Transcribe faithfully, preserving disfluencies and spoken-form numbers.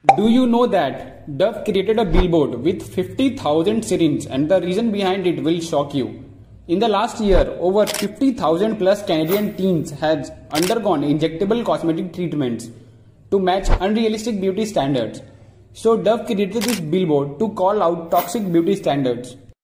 Do you know that Dove created a billboard with fifty thousand syringes, and the reason behind it will shock you. In the last year, over fifty thousand plus Canadian teens has undergone injectable cosmetic treatments to match unrealistic beauty standards. So Dove created this billboard to call out toxic beauty standards.